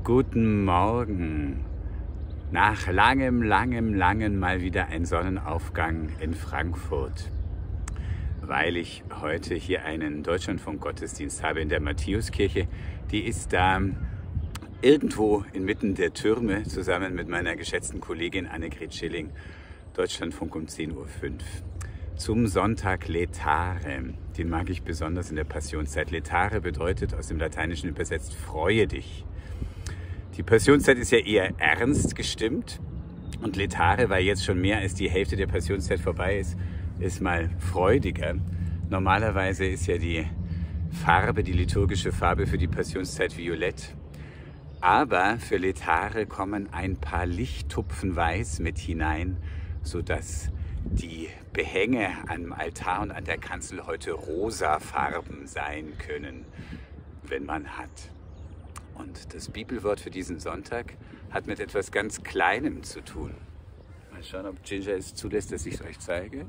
Guten Morgen. Nach langem mal wieder ein Sonnenaufgang in Frankfurt. Weil ich heute hier einen Deutschlandfunk-Gottesdienst habe in der Matthäuskirche. Die ist da irgendwo inmitten der Türme zusammen mit meiner geschätzten Kollegin Annegret Schilling. Deutschlandfunk um 10:05 Uhr. Zum Sonntag Laetare. Den mag ich besonders in der Passionszeit. Laetare bedeutet aus dem Lateinischen übersetzt freue dich. Die Passionszeit ist ja eher ernst gestimmt und Laetare, weil jetzt schon mehr als die Hälfte der Passionszeit vorbei ist mal freudiger. Normalerweise ist ja die liturgische Farbe für die Passionszeit violett. Aber für Laetare kommen ein paar Lichttupfen weiß mit hinein, sodass die Behänge am Altar und an der Kanzel heute rosafarben sein können, wenn man hat. Und das Bibelwort für diesen Sonntag hat mit etwas ganz Kleinem zu tun. Mal schauen, ob Ginger es zulässt, dass ich es euch zeige.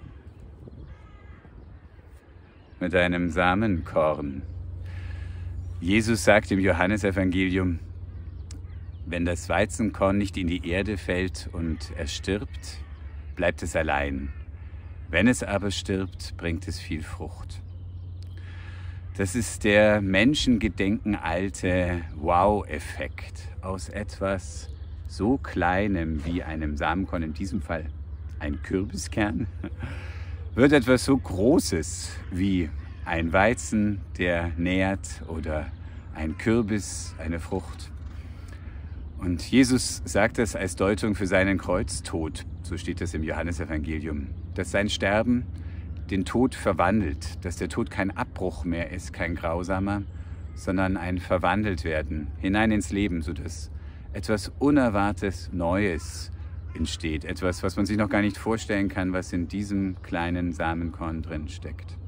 Mit einem Samenkorn. Jesus sagt im Johannesevangelium, wenn das Weizenkorn nicht in die Erde fällt und er stirbt, bleibt es allein. Wenn es aber stirbt, bringt es viel Frucht. Das ist der menschengedenken alte Wow-Effekt. Aus etwas so Kleinem wie einem Samenkorn, in diesem Fall ein Kürbiskern, wird etwas so Großes wie ein Weizen, der nährt, oder ein Kürbis, eine Frucht. Und Jesus sagt das als Deutung für seinen Kreuztod, so steht es im Johannesevangelium, dass sein Sterben den Tod verwandelt, dass der Tod kein Abbruch mehr ist, kein grausamer, sondern ein Verwandeltwerden hinein ins Leben, sodass etwas Unerwartetes Neues entsteht, etwas, was man sich noch gar nicht vorstellen kann, was in diesem kleinen Samenkorn drin steckt.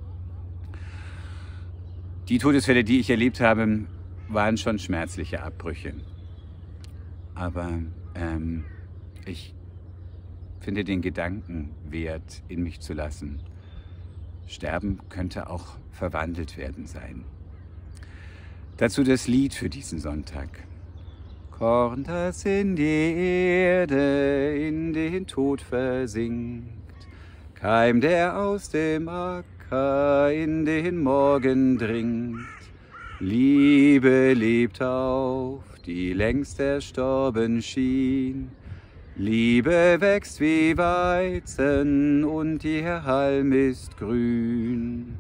Die Todesfälle, die ich erlebt habe, waren schon schmerzliche Abbrüche. Aber ich finde den Gedanken wert, in mich zu lassen. Sterben könnte auch verwandelt werden sein. Dazu das Lied für diesen Sonntag. Korn, das in die Erde, in den Tod versinkt, Keim, der aus dem Acker in den Morgen dringt, Liebe lebt auf, die längst erstorben schien. Liebe wächst wie Weizen und ihr Halm ist grün.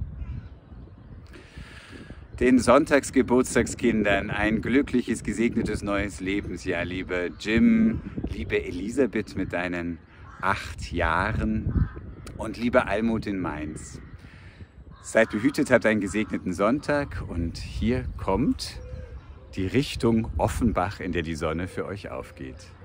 Den Sonntagsgeburtstagskindern ein glückliches, gesegnetes neues Lebensjahr, lieber Jim, liebe Elisabeth mit deinen 8 Jahren und liebe Almut in Mainz. Seid behütet, habt einen gesegneten Sonntag und hier kommt die Richtung Offenbach, in der die Sonne für euch aufgeht.